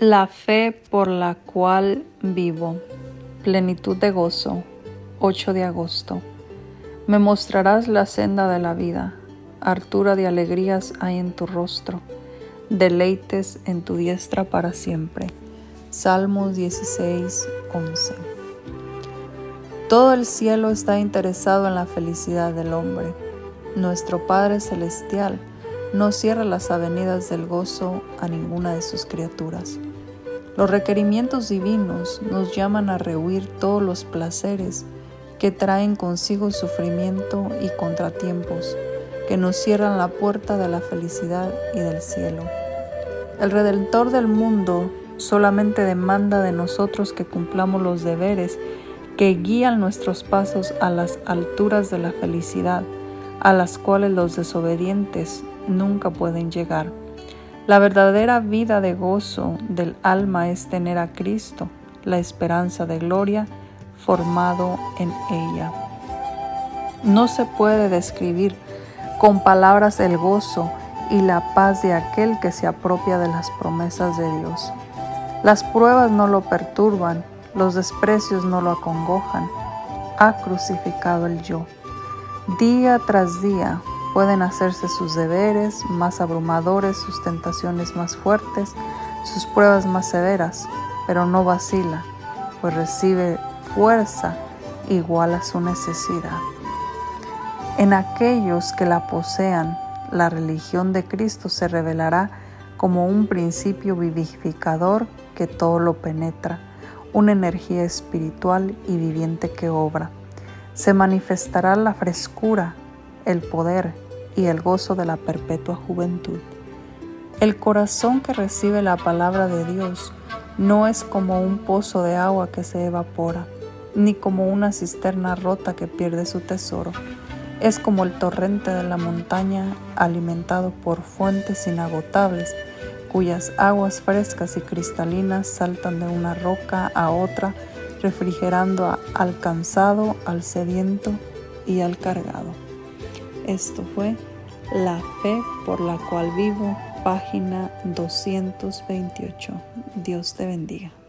La fe por la cual vivo. Plenitud de gozo. 8 de agosto. Me mostrarás la senda de la vida. Hartura de alegrías hay en tu rostro. Deleites en tu diestra para siempre. Salmos 16:11. Todo el cielo está interesado en la felicidad del hombre. Nuestro Padre Celestial no cierra las avenidas del gozo a ninguna de sus criaturas. Los requerimientos divinos nos llaman a rehuir todos los placeres que traen consigo sufrimiento y contratiempos, que nos cierran la puerta de la felicidad y del cielo. El Redentor del mundo solamente demanda de nosotros que cumplamos los deberes que guían nuestros pasos a las alturas de la felicidad, a las cuales los desobedientes nunca pueden llegar. La verdadera vida de gozo del alma es tener a Cristo, la esperanza de gloria, formado en ella. No se puede describir con palabras el gozo y la paz de aquel que se apropia de las promesas de Dios. Las pruebas no lo perturban, los desprecios no lo acongojan. Ha crucificado el yo. Día tras día pueden hacerse sus deberes más abrumadores, sus tentaciones más fuertes, sus pruebas más severas, pero no vacila, pues recibe fuerza igual a su necesidad. En aquellos que la posean, la religión de Cristo se revelará como un principio vivificador que todo lo penetra, una energía espiritual y viviente que obra. Se manifestará la frescura, el poder y el gozo de la perpetua juventud. El corazón que recibe la palabra de Dios no es como un pozo de agua que se evapora, ni como una cisterna rota que pierde su tesoro. Es como el torrente de la montaña alimentado por fuentes inagotables, cuyas aguas frescas y cristalinas saltan de una roca a otra, refrigerando al cansado, al sediento y al cargado. Esto fue La fe por la cual vivo, página 228. Dios te bendiga.